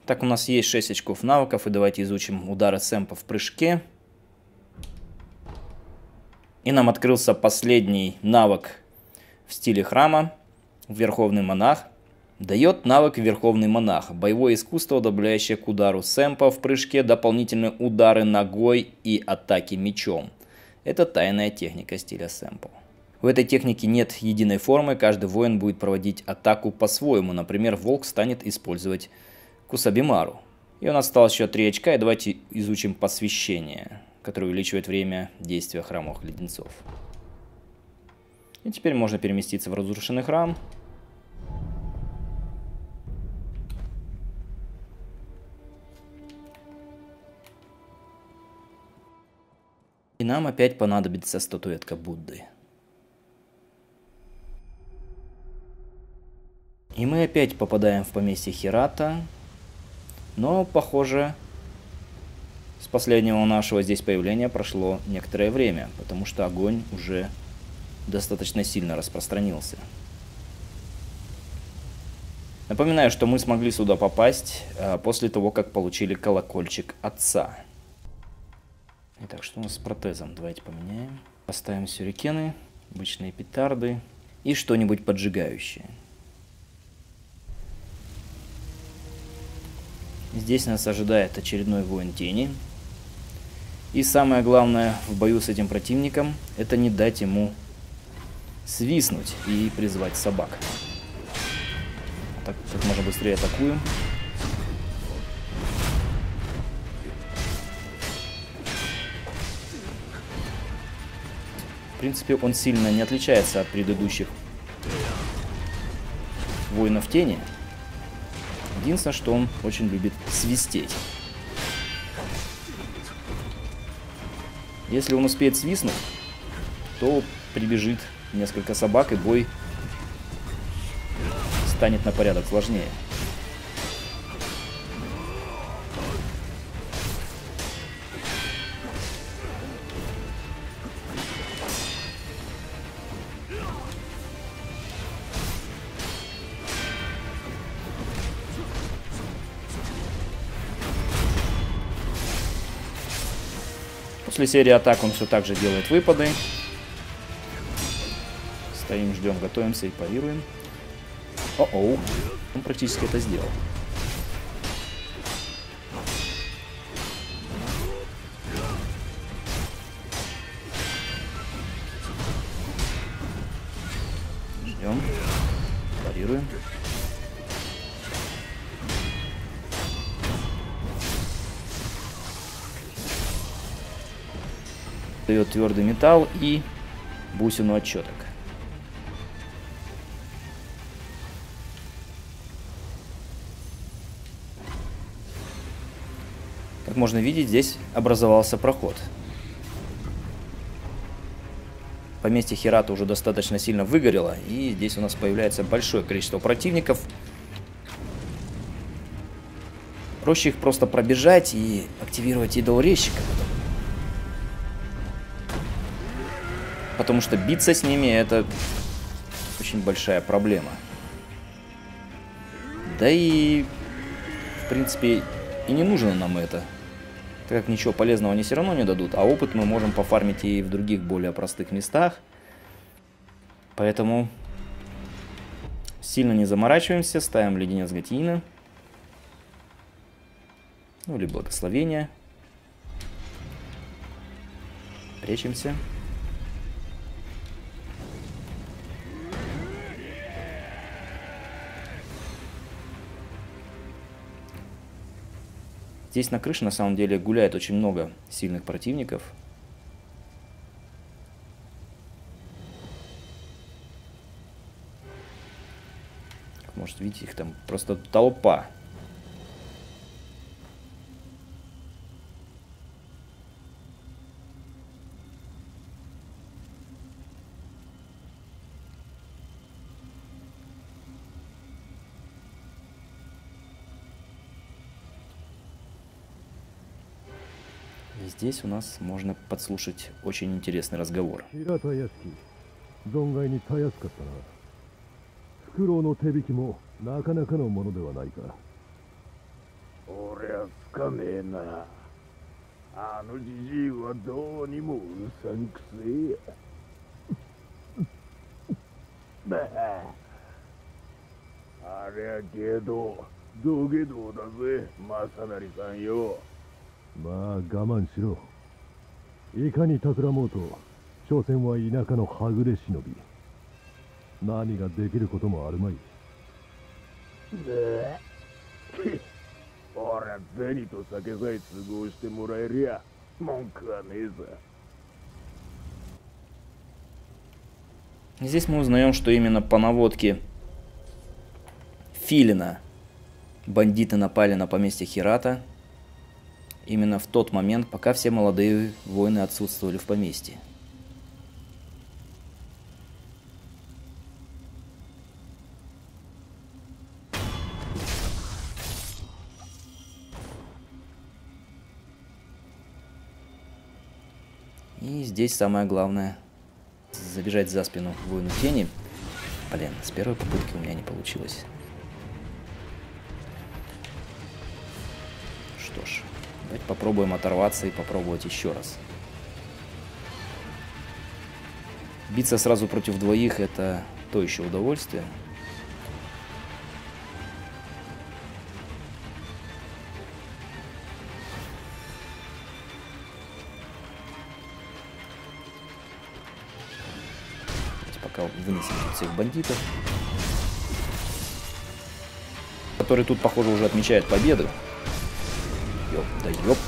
Так, у нас есть 6 очков навыков, и давайте изучим удары Сэмпа в прыжке. И нам открылся последний навык в стиле храма. Верховный монах. Дает навык Верховный монах. Боевое искусство, добавляющее к удару Сэмпа в прыжке дополнительные удары ногой и атаки мечом. Это тайная техника стиля Сэмпа. В этой технике нет единой формы, каждый воин будет проводить атаку по-своему. Например, волк станет использовать Кусабимару. И у нас осталось еще 3 очка, и давайте изучим посвящение, которое увеличивает время действия храмовых леденцов. И теперь можно переместиться в разрушенный храм. И нам опять понадобится статуэтка Будды. И мы опять попадаем в поместье Хирата. Но, похоже, с последнего нашего здесь появления прошло некоторое время, потому что огонь уже достаточно сильно распространился. Напоминаю, что мы смогли сюда попасть после того, как получили колокольчик отца. Итак, что у нас с протезом? Давайте поменяем. Поставим сюрикены, обычные петарды и что-нибудь поджигающее. Здесь нас ожидает очередной воин тени. И самое главное в бою с этим противником — это не дать ему свистнуть и призвать собак. Так, как можно быстрее атакуем. В принципе, он сильно не отличается от предыдущих воинов тени. Единственное, что он очень любит свистеть. Если он успеет свистнуть, то прибежит несколько собак, и бой станет на порядок сложнее. После серии атак он все так же делает выпады. Стоим, ждем, готовимся и парируем. О-оу, он практически это сделал. Ждем, парируем. Дает твердый металл и бусину отчеток. Как можно видеть, здесь образовался проход. Поместье Хирата уже достаточно сильно выгорело, и здесь у нас появляется большое количество противников. Проще их просто пробежать и активировать идол резчика. Потому что биться с ними — это очень большая проблема. Да и, в принципе, и не нужно нам это. Так как ничего полезного они все равно не дадут. А опыт мы можем пофармить и в других более простых местах. Поэтому сильно не заморачиваемся. Ставим леденец Гатиина. Ну или благословение. Прячемся. Здесь на крыше на самом деле гуляет очень много сильных противников. Как можете видеть, их там просто толпа. И здесь у нас можно подслушать очень интересный разговор. りゃつかねえな。あのじじいはどうにもうさんくせえや。ばありゃけど、土下座だぜ、正成さんよ。 まあ我慢しろ。いかに企もうと、所詮は田舎のはぐれ忍び。何ができることもあるまい。 ほら、銭と酒さえ都合してもらえりゃ文句はねえさ。 Здесь мы узнаем, что именно по наводке Филина бандиты напали на поместье Хирата именно в тот момент, пока все молодые воины отсутствовали в поместье. И здесь самое главное — забежать за спину воину тени. Блин, с первой попытки у меня не получилось. Что ж, давайте попробуем оторваться и попробовать еще раз. Биться сразу против двоих — это то еще удовольствие. Пока вынесем тут всех бандитов, которые тут, похоже, уже отмечают победу. Ёп, да ёп.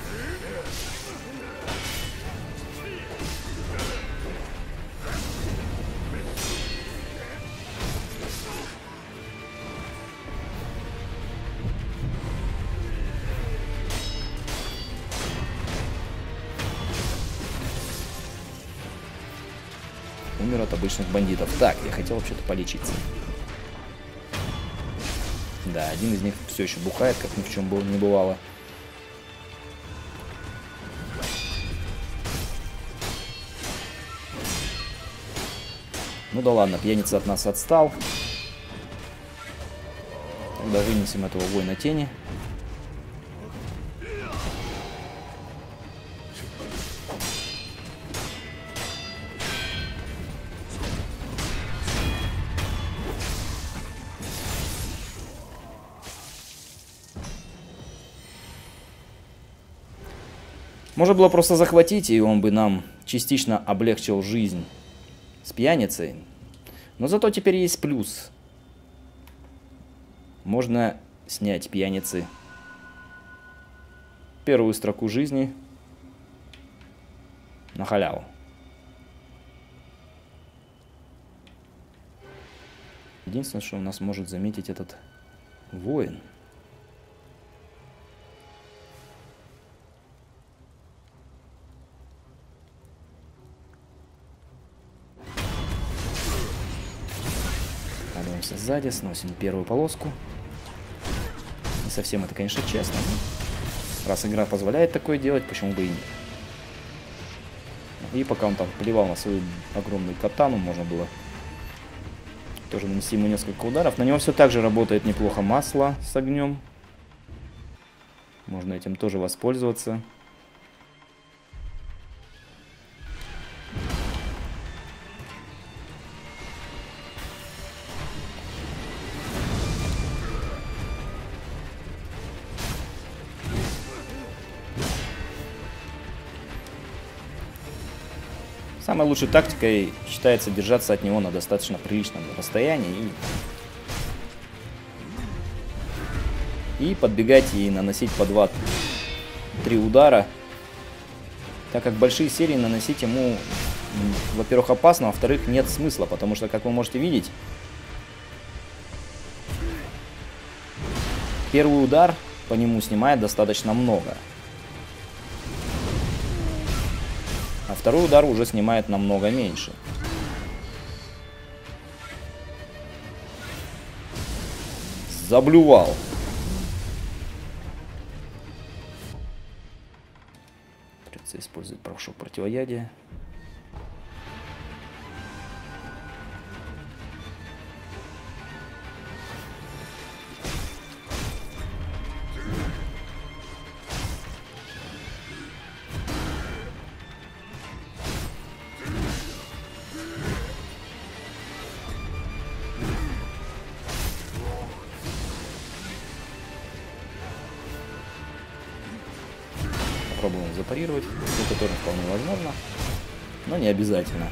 Умер от обычных бандитов. Так, я хотел вообще-то полечиться. Да, один из них все еще бухает, как ни в чем не бывало. Ну да ладно, пьяница от нас отстал. Тогда вынесем этого воина тени. Можно было просто захватить, и он бы нам частично облегчил жизнь с пьяницей. Но зато теперь есть плюс. Можно снять пьяницы первую строку жизни на халяву. Единственное, что у нас может заметить этот воин. Становимся сзади, сносим первую полоску. Не совсем это, конечно, честно. Но раз игра позволяет такое делать, почему бы и нет. И пока он там плевал на свою огромную катану, можно было тоже нанести ему несколько ударов. На него все так же работает неплохо масло с огнем. Можно этим тоже воспользоваться. Самой лучшей тактикой считается держаться от него на достаточно приличном расстоянии и подбегать и наносить по 2-3 удара, так как большие серии наносить ему, во-первых, опасно, а во-вторых, нет смысла, потому что, как вы можете видеть, первый удар по нему снимает достаточно много. А второй удар уже снимает намного меньше. Заблювал. Придется использовать порошок противоядия. Попробуем запарировать, это тоже вполне возможно, но не обязательно.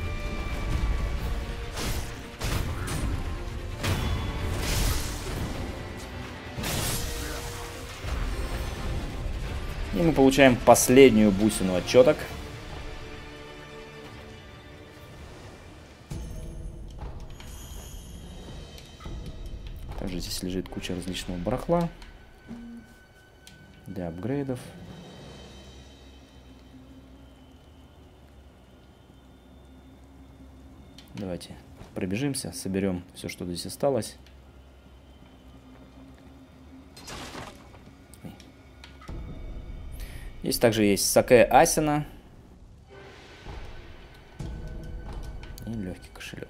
И мы получаем последнюю бусину отчеток. Также здесь лежит куча различного барахла для апгрейдов. Давайте пробежимся, соберем все, что здесь осталось. Здесь также есть саке Асина и легкий кошелек.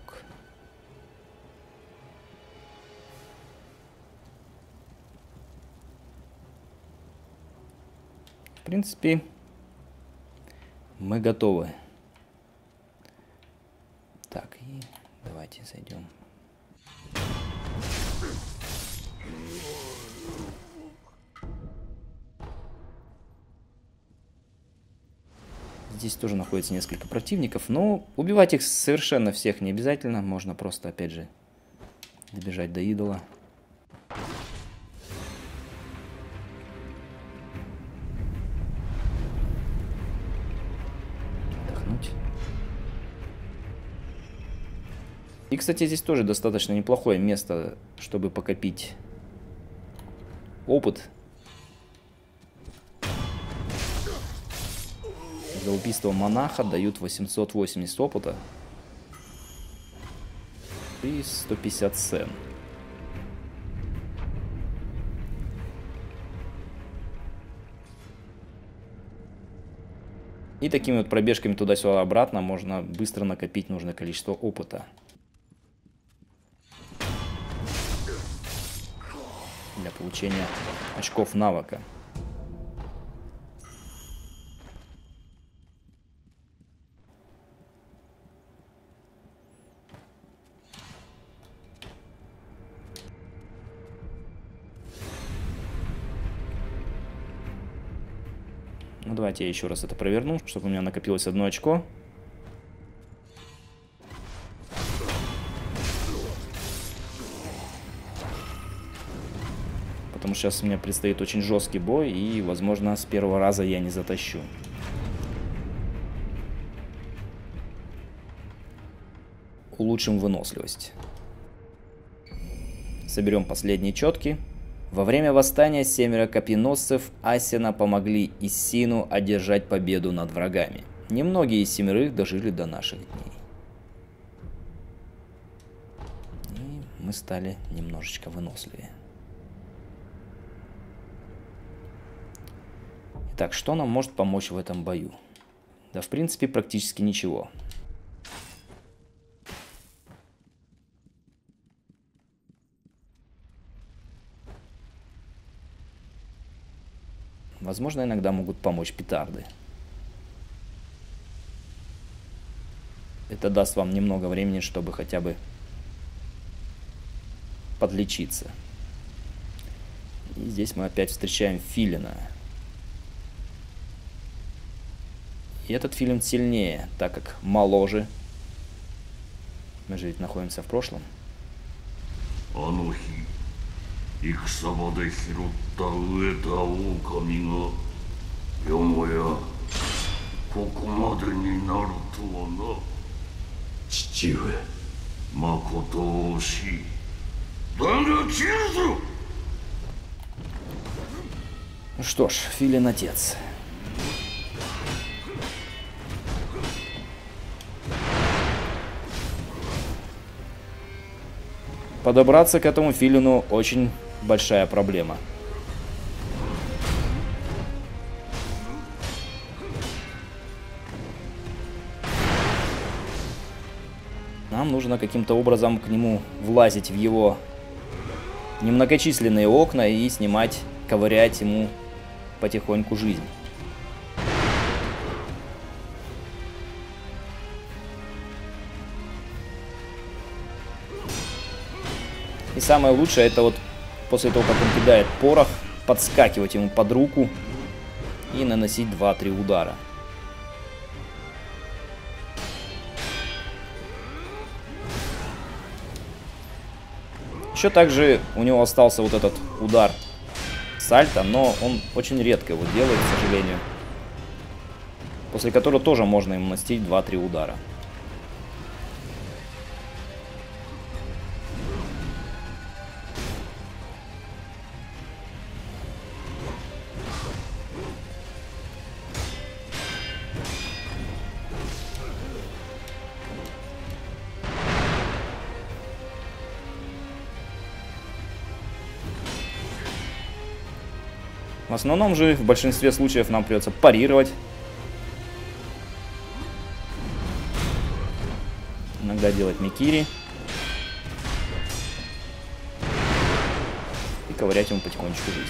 В принципе, мы готовы. Так, и давайте зайдем. Здесь тоже находится несколько противников, но убивать их совершенно всех не обязательно. Можно просто, опять же, добежать до идола. Отдохнуть. И, кстати, здесь тоже достаточно неплохое место, чтобы покопить опыт. За убийство монаха дают 880 опыта и 150 сен. И такими вот пробежками туда-сюда обратно можно быстро накопить нужное количество опыта. Для получения очков навыка. Ну, давайте я еще раз это проверну, чтобы у меня накопилось 1 очко. Потому что сейчас у меня предстоит очень жесткий бой, и, возможно, с первого раза я не затащу. Улучшим выносливость. Соберем последние четки. Во время восстания 7 копьеносцев Асина помогли Иссину одержать победу над врагами. Немногие из 7 дожили до наших дней. И мы стали немножечко выносливее. Итак, что нам может помочь в этом бою? Да, в принципе, практически ничего. Возможно, иногда могут помочь петарды. Это даст вам немного времени, чтобы хотя бы подлечиться. И здесь мы опять встречаем филина. И этот филин сильнее, так как моложе. Мы же ведь находимся в прошлом. 戦場で拾った飢えた狼がよもやここまでになるとはな。父上、まこと惜しい。だが切るぞ。 Что ж, филин отец. Подобраться к этому филину очень большая проблема. Нам нужно каким-то образом к нему влазить в его немногочисленные окна и снимать, ковырять ему потихоньку жизнь. И самое лучшее, это вот после того, как он кидает порох, подскакивать ему под руку и наносить 2-3 удара. Еще также у него остался вот этот удар сальто, но он очень редко его делает, к сожалению. После которого тоже можно ему наносить 2-3 удара. В основном же, в большинстве случаев, нам придется парировать. Иногда делать микири. И ковырять ему потихонечку жизнь.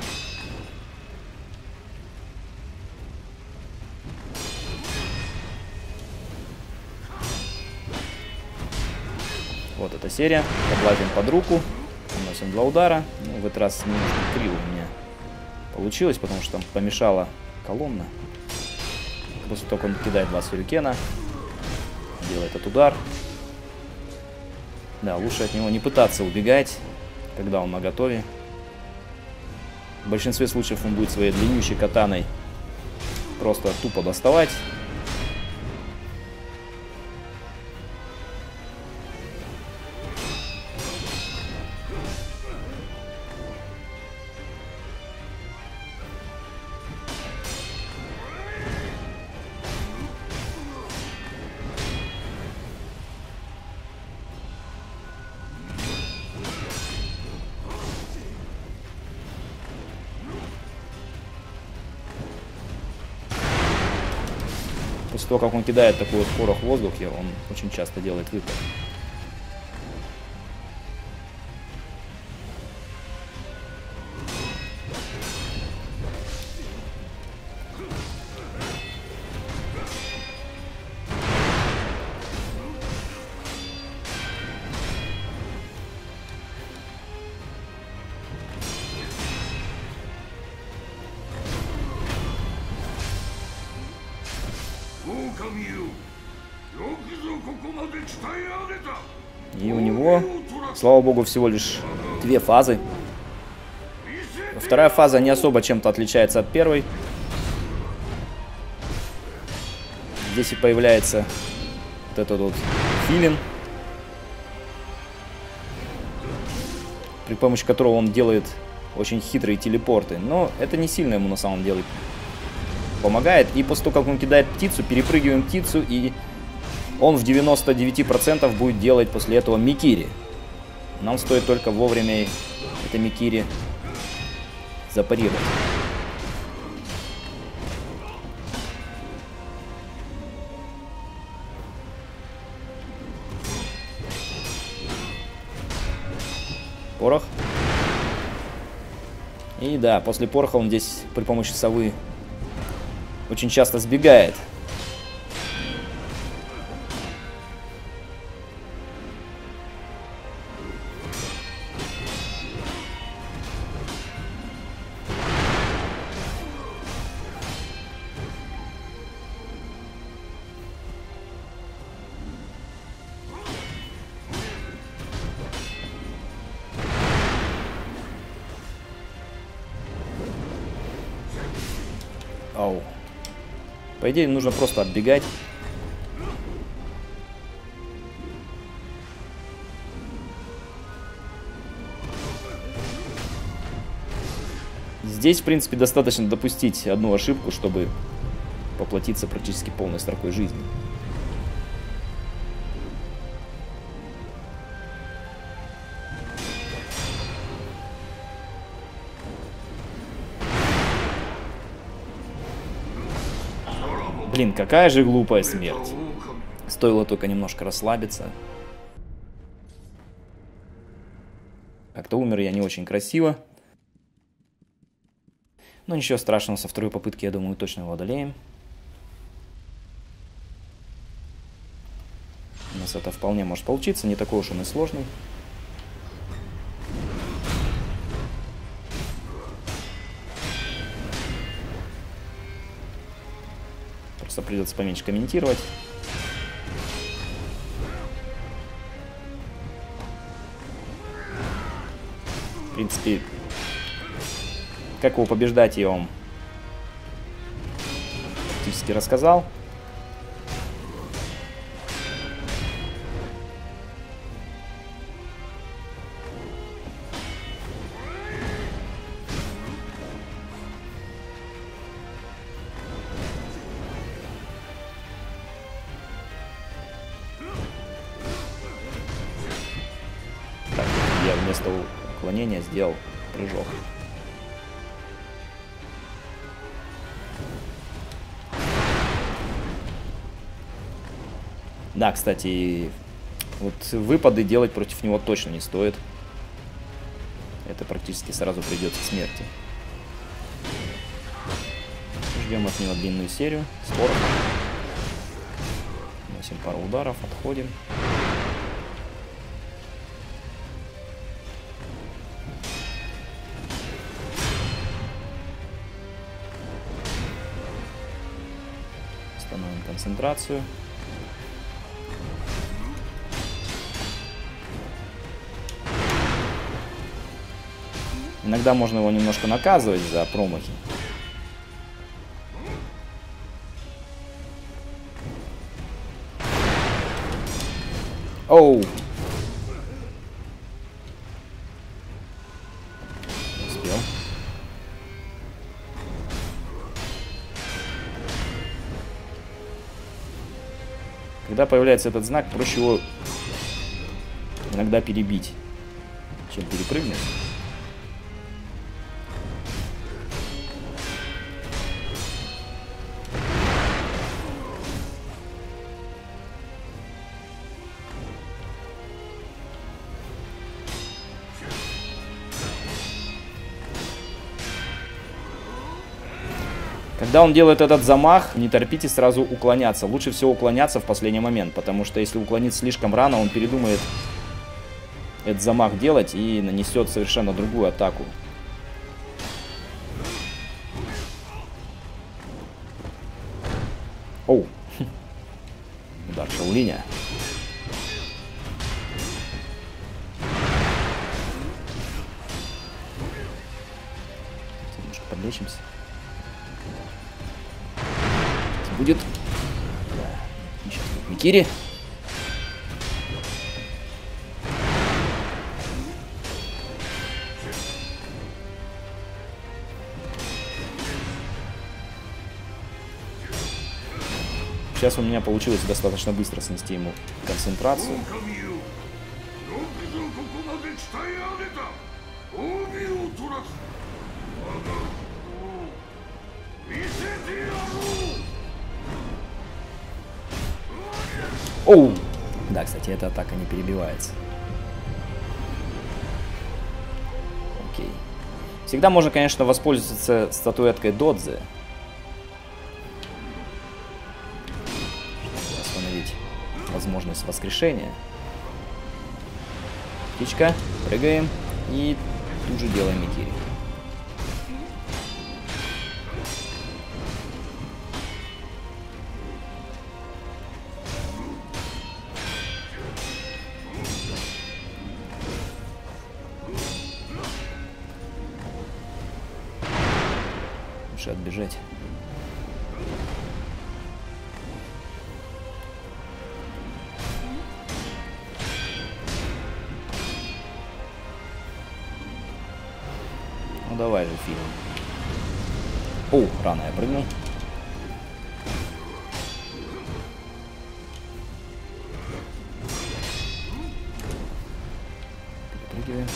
Вот эта серия. Подлазим под руку. Наносим 2 удара. Ну, в этот раз немножко криво у меня получилось, потому что там помешала колонна. После того, как он кидает 2 сюрикена, делает этот удар. Да, лучше от него не пытаться убегать, когда он наготове. В большинстве случаев он будет своей длиннющей катаной просто тупо доставать. После того, как он кидает такой вот порох в воздухе, он очень часто делает выпад. И у него, слава богу, всего лишь 2 фазы. Вторая фаза не особо чем-то отличается от первой. Здесь и появляется вот этот вот филин, при помощи которого он делает очень хитрые телепорты. Но это не сильно ему на самом деле помогает. И после того, как он кидает птицу, перепрыгиваем птицу, и он в 99% будет делать после этого микири. Нам стоит только вовремя это микири запарировать. Порох. И да, после пороха он здесь при помощи совы очень часто сбегает. Ау. По идее, нужно просто отбегать. Здесь, в принципе, достаточно допустить одну ошибку, чтобы поплатиться практически полной строкой жизни. Блин, какая же глупая смерть. Стоило только немножко расслабиться. Как-то умер я не очень красиво. Но ничего страшного, со второй попытки, я думаю, точно его одолеем. У нас это вполне может получиться, не такой уж он и сложный. Просто придется поменьше комментировать. В принципе, как его побеждать, я вам практически рассказал. Так, я вместо уклонения сделал прыжок. Да, кстати, вот выпады делать против него точно не стоит. Это практически сразу придет к смерти. Ждем от него длинную серию. Скоро. Носим пару ударов, отходим. Восстановим концентрацию. Иногда можно его немножко наказывать за промахи. Оу! Успел. Когда появляется этот знак, проще его иногда перебить, чем перепрыгнуть. Когда он делает этот замах, не торопитесь сразу уклоняться. Лучше всего уклоняться в последний момент, потому что если уклониться слишком рано, он передумает этот замах делать и нанесет совершенно другую атаку. Оу. Удар Шаолиня. Немножко подлечимся. Будет. Да. Сейчас будет Микири. Сейчас у меня получилось достаточно быстро снести ему концентрацию. Оу! Да, кстати, эта атака не перебивается. Окей. Всегда можно, конечно, воспользоваться статуэткой Додзе. Чтобы остановить возможность воскрешения. Птичка. Прыгаем. И тут же делаем Микири. Отбежать. Ну давай же, фильм. О, рано я прыгнул. Перепрыгиваем.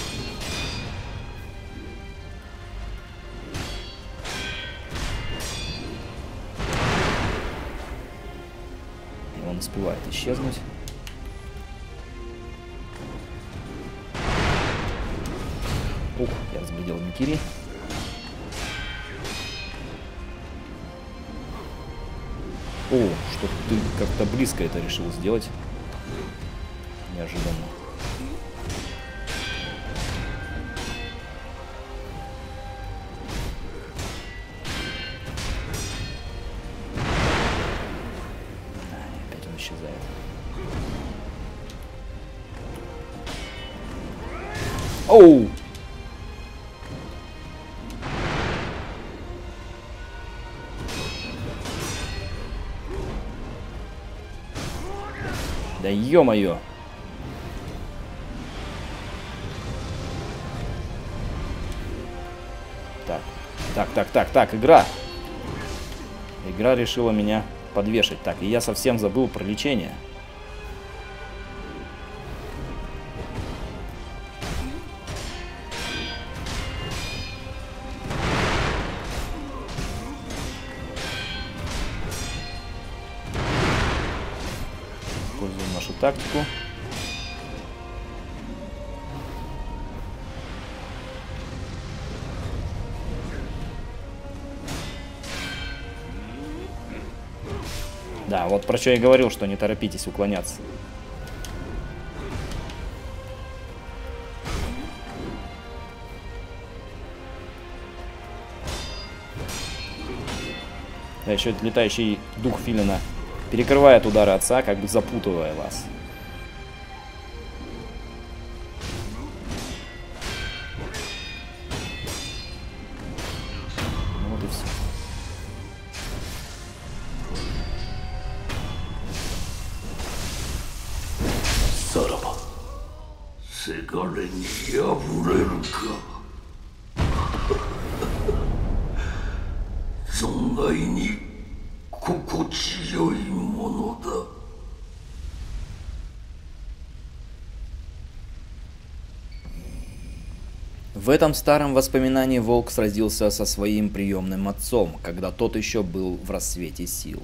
Он успевает исчезнуть. Ух, я разглядел Микири. О, что ты как-то близко это решил сделать. Неожиданно. исчезает. Оу! Да ё-моё! Так, игра! Игра решила меня подвешать. Так, и я совсем забыл про лечение. Используем нашу тактику. Да, вот про что я говорил, что не торопитесь уклоняться. Да, еще летающий дух Филина перекрывает удары отца, как бы запутывая вас. Ну вот и все. Сараба, せがれに破れるか。存外に心地よいものだ。 В этом старом воспоминании волк сразился со своим приемным отцом, когда тот еще был в рассвете сил.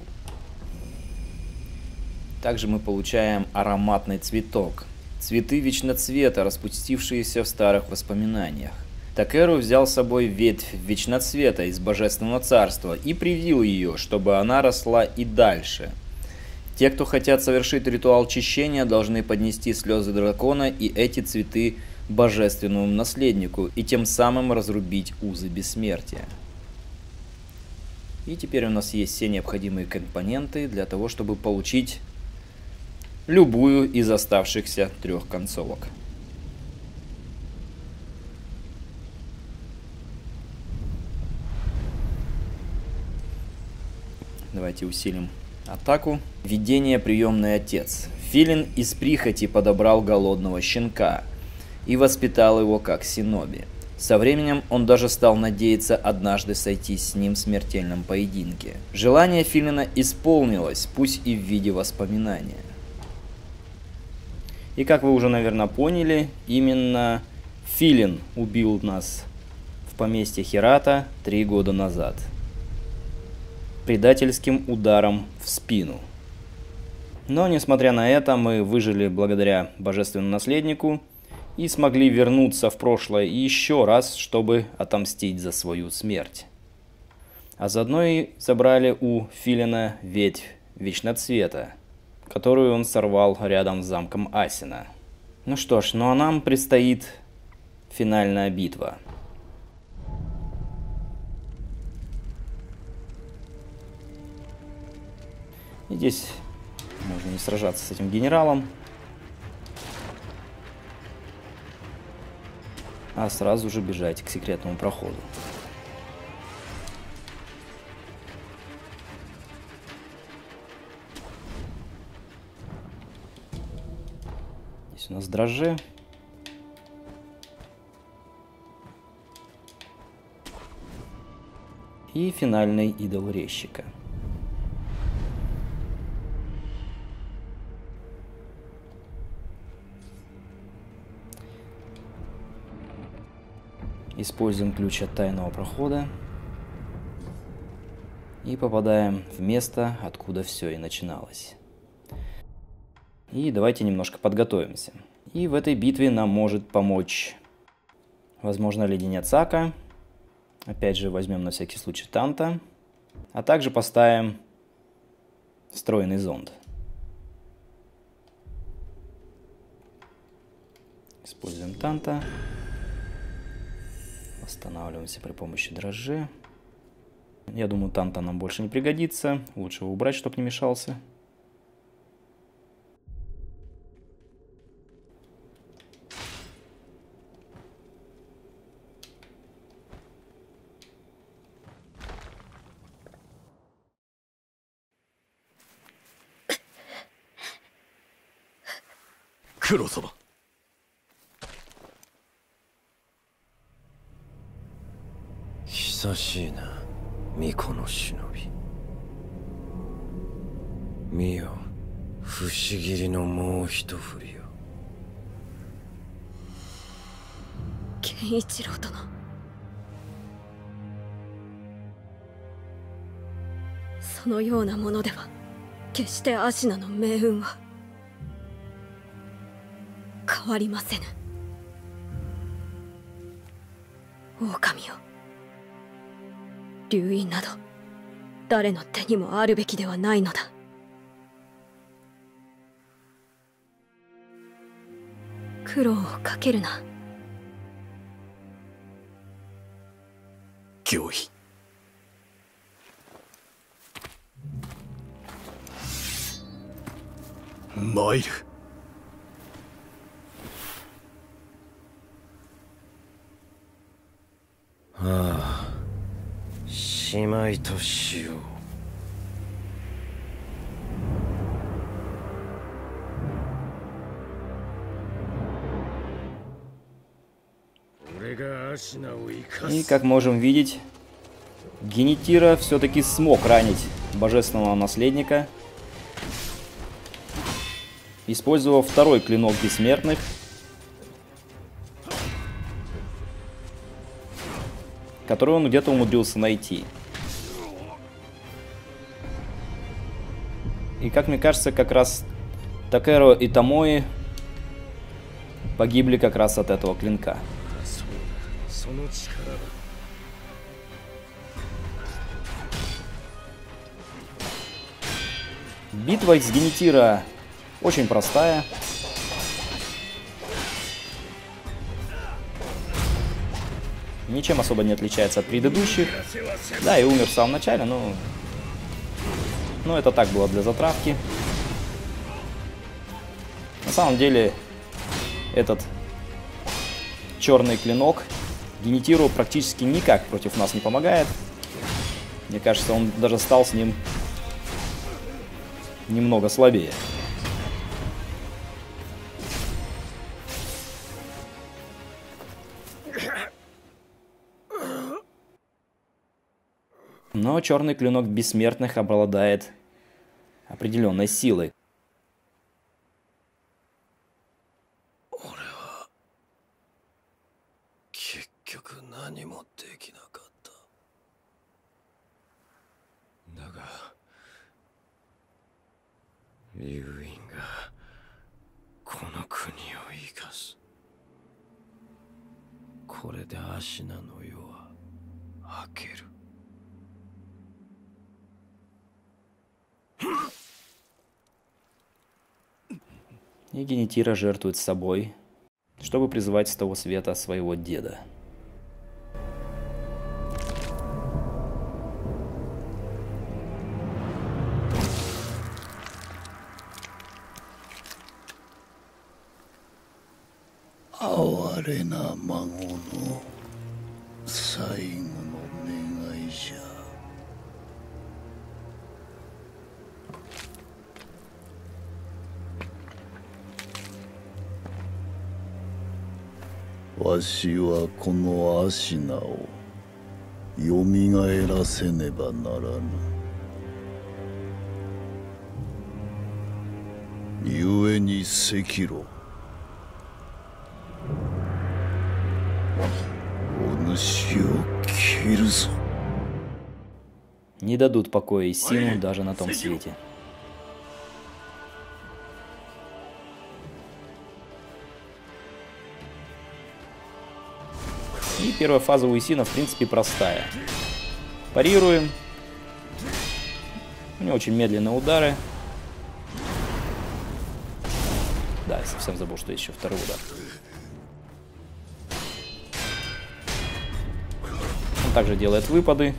Также мы получаем ароматный цветок. Цветы вечноцвета, распустившиеся в старых воспоминаниях. Такеру взял с собой ветвь вечноцвета из Божественного Царства и привил ее, чтобы она росла и дальше. Те, кто хотят совершить ритуал очищения, должны поднести слезы дракона и эти цветы божественному наследнику, и тем самым разрубить узы бессмертия. И теперь у нас есть все необходимые компоненты для того, чтобы получить любую из оставшихся 3 концовок. Давайте усилим атаку. Видение приемный отец. Филин из прихоти подобрал голодного щенка и воспитал его как синоби. Со временем он даже стал надеяться однажды сойтись с ним в смертельном поединке. Желание Филина исполнилось, пусть и в виде воспоминания. И как вы уже, наверное, поняли, именно Филин убил нас в поместье Хирата 3 года назад. Предательским ударом в спину. Но, несмотря на это, мы выжили благодаря божественному наследнику и смогли вернуться в прошлое еще раз, чтобы отомстить за свою смерть. А заодно и забрали у Филина ветвь Вечноцвета, которую он сорвал рядом с замком Асина. Ну что ж, ну а нам предстоит финальная битва. И здесь можно не сражаться с этим генералом, а сразу же бежать к секретному проходу. Здесь у нас дрожжи. И финальный идол резчика. Используем ключ от тайного прохода и попадаем в место, откуда все и начиналось. И давайте немножко подготовимся. И в этой битве нам может помочь, возможно, леденец Ака. Опять же, возьмем на всякий случай Танта. А также поставим встроенный зонд. Используем Танта. Восстанавливаемся при помощи дрожжей. Я думаю, Танта нам больше не пригодится. Лучше его убрать, чтобы не мешался. 九郎様。 久しいな、巫女の忍び。見よ、不思議のもう一振りよ。 健一郎殿、そのようなものでは決してアシナの命運は変わりませぬ。狼よ、流因など誰の手にもあるべきではないのだ。苦労をかけるな。 御意。参る。 ああ、しまいとしよう。 И, как можем видеть, Генетира все-таки смог ранить божественного наследника, использовав второй клинок бессмертных, который он где-то умудрился найти. И, как мне кажется, как раз Такеро и Томои погибли как раз от этого клинка. Битва из Генетира очень простая. Ничем особо не отличается от предыдущих. Да, и умер в самом начале, но это так было для затравки. На самом деле, этот черный клинок Генетиру практически никак против нас не помогает. Мне кажется, он даже стал с ним немного слабее. Но черный клинок бессмертных обладает определенной силой. И Генетира жертвует собой, чтобы призывать с того света своего деда. Аварена Магону Сайгуの願いじゃ。わしはこのアシナをよみがえらせねばならぬ。故に赤炉、お主を切るぞ。 Не дадут покоя Исину даже на том свете. И первая фаза у Исина, в принципе, простая. Парируем. У него очень медленные удары. Да, я совсем забыл, что есть еще второй удар. Он также делает выпады.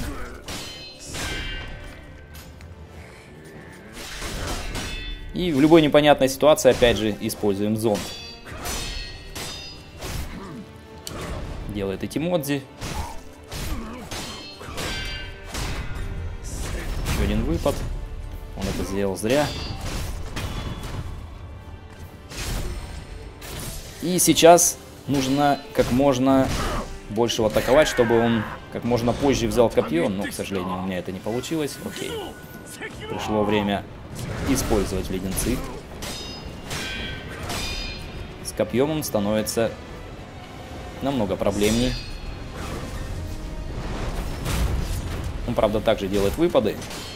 И в любой непонятной ситуации, опять же, используем зонд. Делает Этимодзи. Еще один выпад. Он это сделал зря. И сейчас нужно как можно больше атаковать, чтобы он как можно позже взял копье. Но, к сожалению, у меня это не получилось. Окей. Пришло время использовать леденцы. С копьем он становится намного проблемней. Он, правда, также делает выпады.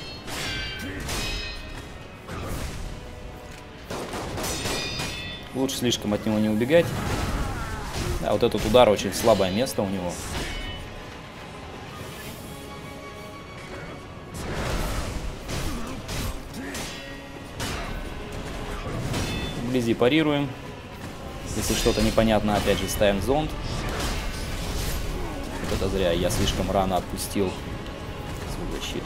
Лучше слишком от него не убегать. Да, вот этот удар очень слабое место у него. Вблизи парируем. Если что-то непонятно, опять же ставим зонд. Вот это зря, я слишком рано отпустил свою защиту.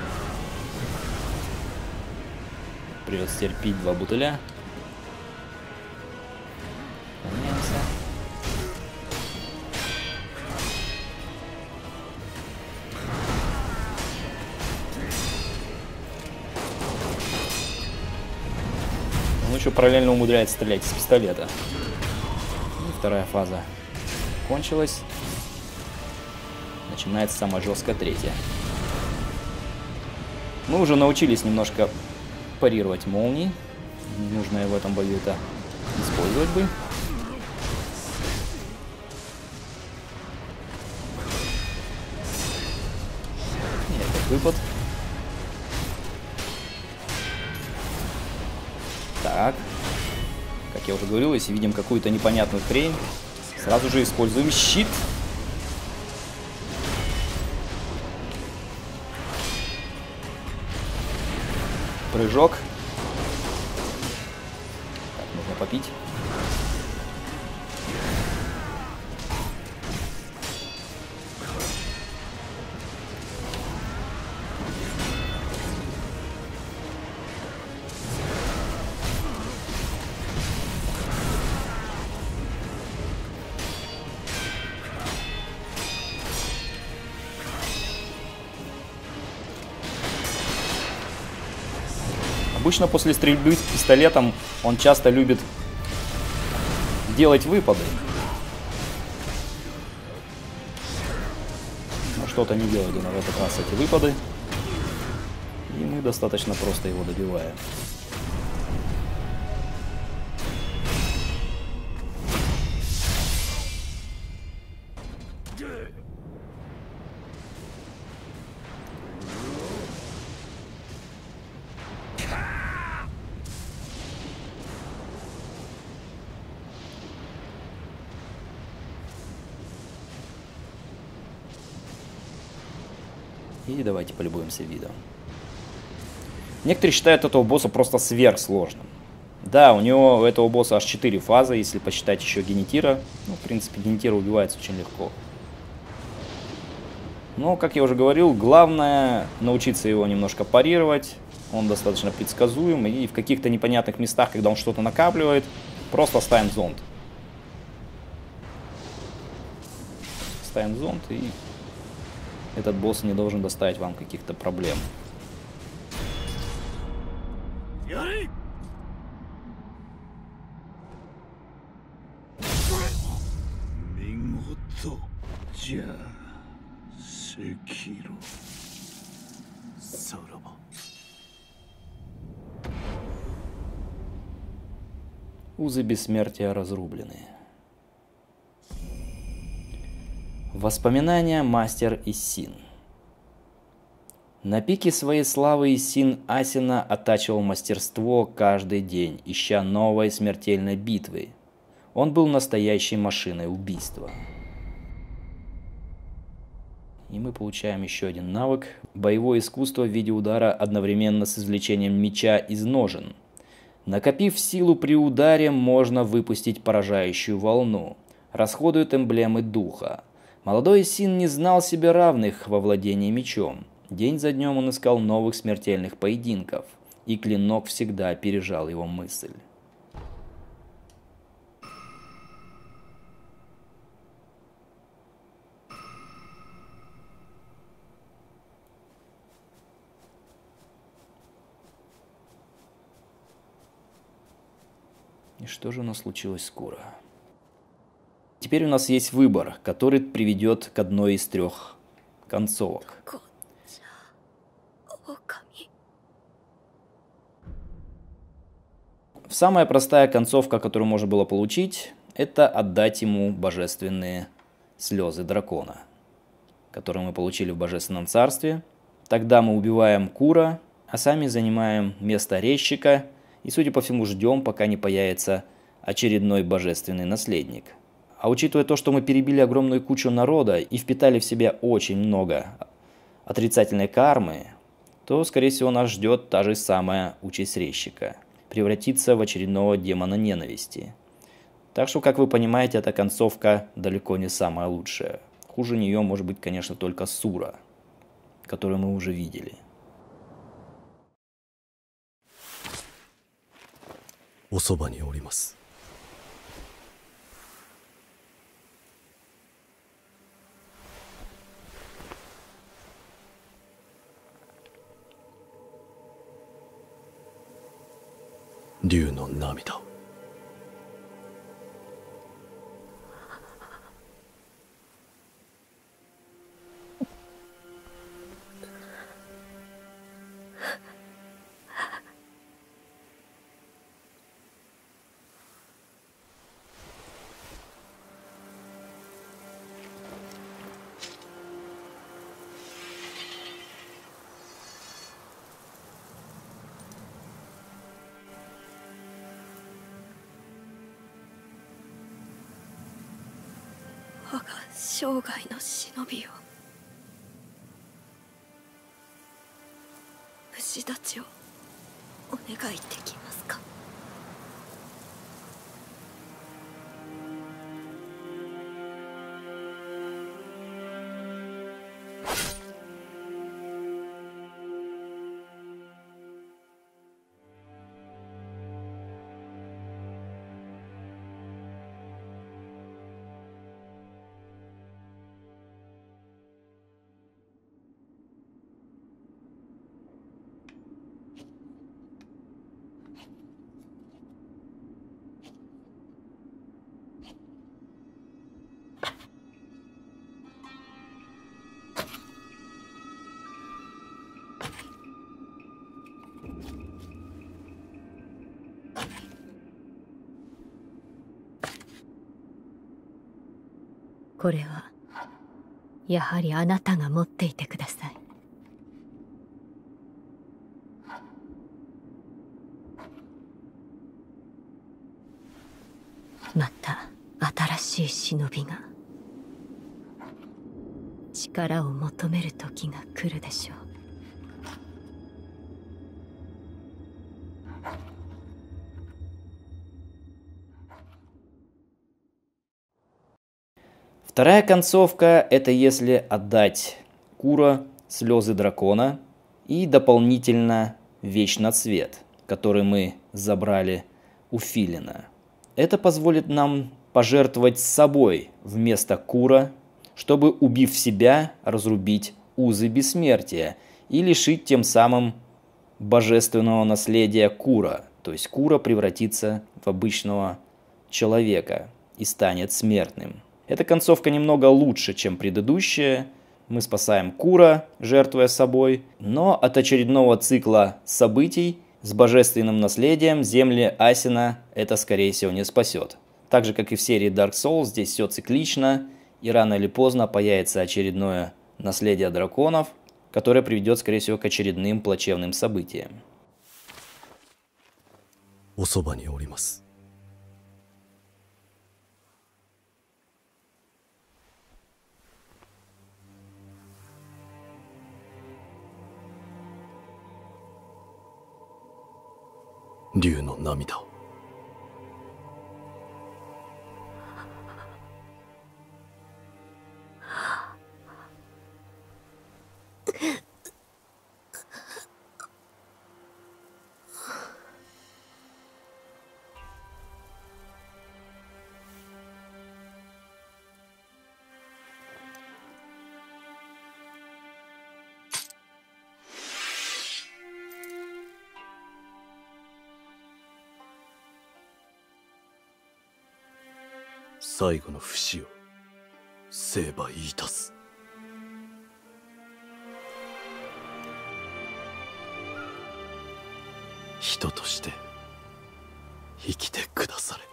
Придется терпеть 2 бутыля. Гоняемся. Он еще параллельно умудряется стрелять из пистолета. И вторая фаза кончилась. Начинается самая жесткая третья. Мы уже научились немножко парировать молнии. Нужно в этом бою это использовать бы. И этот выпад. Так. Как я уже говорил, если видим какую-то непонятную хрень, сразу же используем щит. Прыжок. Так, нужно попить. Обычно после стрельбы с пистолетом он часто любит делать выпады. Но что-то не делали на этот раз эти выпады. И мы достаточно просто его добиваем. И давайте полюбуемся видом. Некоторые считают этого босса просто сверхсложным. Да, у него у этого босса аж 4 фазы, если посчитать еще Генитира. Ну, в принципе, Генитира убивается очень легко. Но, как я уже говорил, главное научиться его немножко парировать. Он достаточно предсказуем. И в каких-то непонятных местах, когда он что-то накапливает, просто ставим зонд. Ставим зонд, и этот босс не должен доставить вам каких-то проблем. Узы бессмертия разрублены. Воспоминания мастер Исин. На пике своей славы Исин Асина оттачивал мастерство каждый день, ища новой смертельной битвы. Он был настоящей машиной убийства. И мы получаем еще один навык. Боевое искусство в виде удара одновременно с извлечением меча из ножен. Накопив силу при ударе, можно выпустить поражающую волну. Расходует эмблемы духа. Молодой Исин не знал себе равных во владении мечом. День за днем он искал новых смертельных поединков, и клинок всегда опережал его мысль. И что же у нас случилось скоро? Теперь у нас есть выбор, который приведет к одной из трех концовок. Самая простая концовка, которую можно было получить, это отдать ему божественные слезы дракона, которые мы получили в Божественном Царстве. Тогда мы убиваем Кура, а сами занимаем место резчика и, судя по всему, ждем, пока не появится очередной божественный наследник. А учитывая то, что мы перебили огромную кучу народа и впитали в себя очень много отрицательной кармы, то, скорее всего, нас ждет та же самая участь резчика – превратиться в очередного демона ненависти. Так что, как вы понимаете, эта концовка далеко не самая лучшая. Хуже нее может быть, конечно, только Сура, которую мы уже видели. 涙. 我が生涯の忍びよ、虫たちをお願いできますか。 これはやはりあなたが持っていてください。また新しい忍びが力を求める時が来るでしょう。 Вторая концовка – это если отдать Кура слезы дракона и дополнительно Вечноцвет, который мы забрали у Филина. Это позволит нам пожертвовать собой вместо Кура, чтобы, убив себя, разрубить узы бессмертия и лишить тем самым божественного наследия Кура. То есть Кура превратится в обычного человека и станет смертным. Эта концовка немного лучше, чем предыдущая. Мы спасаем Кура, жертвуя собой, но от очередного цикла событий с божественным наследием земли Асина это, скорее всего, не спасет. Так же, как и в серии Dark Souls, здесь все циклично, и рано или поздно появится очередное наследие драконов, которое приведет, скорее всего, к очередным плачевным событиям. おそばにおります。竜の涙。 最後の不死を成敗いたす。人として生きてくだされ。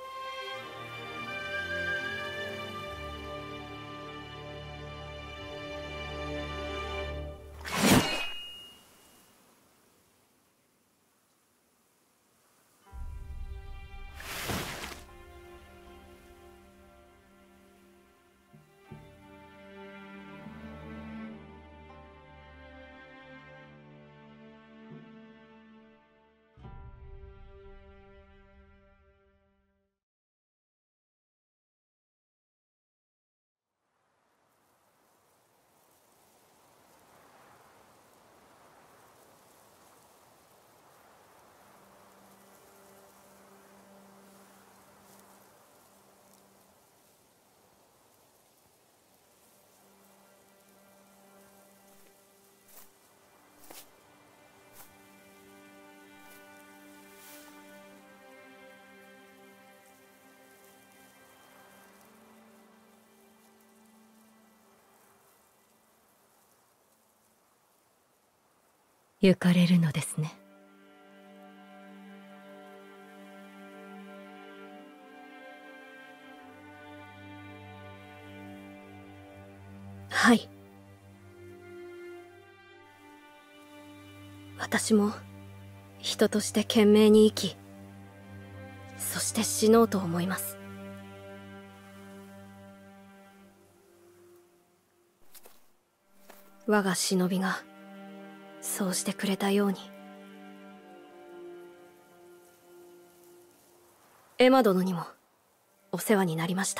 行かれるのですね。 はい。私も人として懸命に生き、そして死のうと思います。我が忍びがそうしてくれたように。エマ殿にもお世話になりました。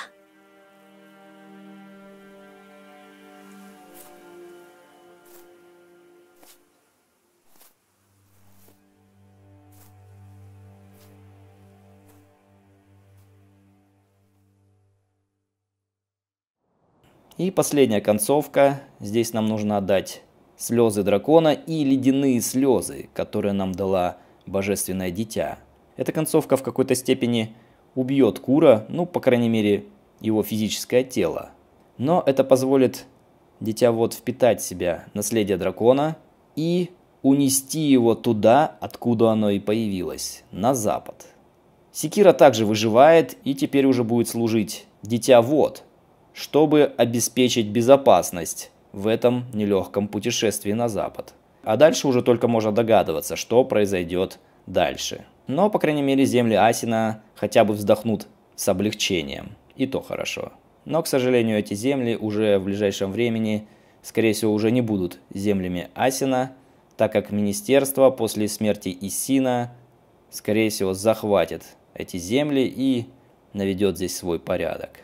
И последняя концовка. Здесь нам нужно отдать слезы дракона и ледяные слезы, которые нам дала божественное дитя. Эта концовка в какой-то степени убьет Кура, ну, по крайней мере, его физическое тело. Но это позволит дитя вот впитать в себя наследие дракона и унести его туда, откуда оно и появилось, на запад. Секира также выживает и теперь уже будет служить дитя вод, чтобы обеспечить безопасность в этом нелегком путешествии на запад. А дальше уже только можно догадываться, что произойдет дальше. Но, по крайней мере, земли Асина хотя бы вздохнут с облегчением. И то хорошо. Но, к сожалению, эти земли уже в ближайшем времени, скорее всего, уже не будут землями Асина, так как министерство после смерти Иссина, скорее всего, захватит эти земли и наведет здесь свой порядок.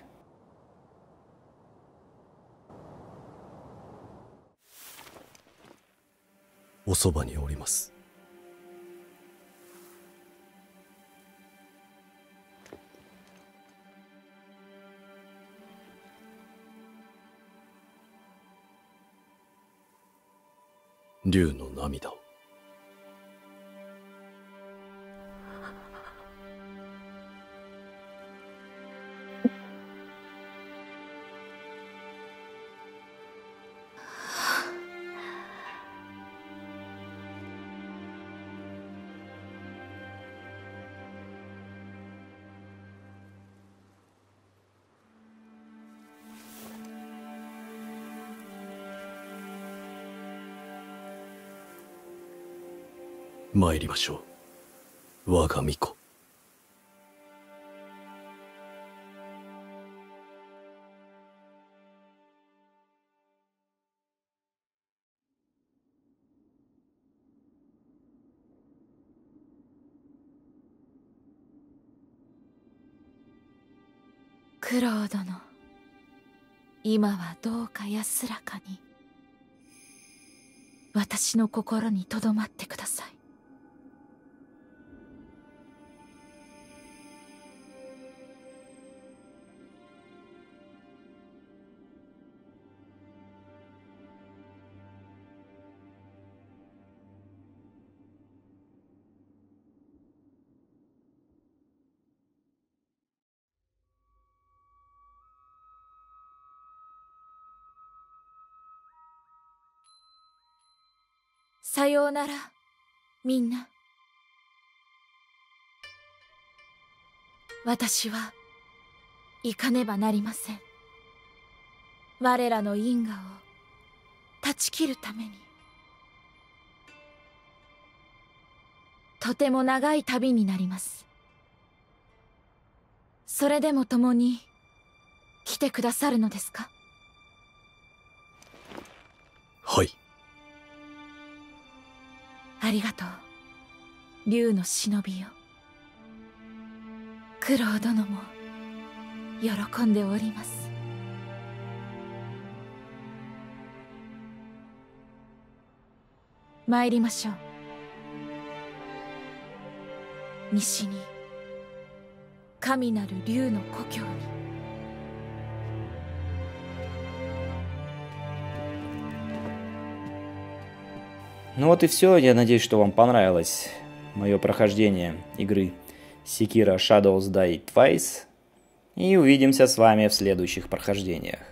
О собаにおります。竜の涙を。参りましょう、我が巫女。 九郎殿、今はどうか安らかに私の心にとどまってください。 さようなら、みんな。私は行かねばなりません。我らの因果を断ち切るために。とても長い旅になります。それでも共に来てくださるのですか？ はい。 ありがとう、竜の忍びよ。九郎殿も喜んでおります。参りましょう。西に神なる竜の故郷に。 Ну вот и все. Я надеюсь, что вам понравилось мое прохождение игры Sekiro Shadows Die Twice. И увидимся с вами в следующих прохождениях.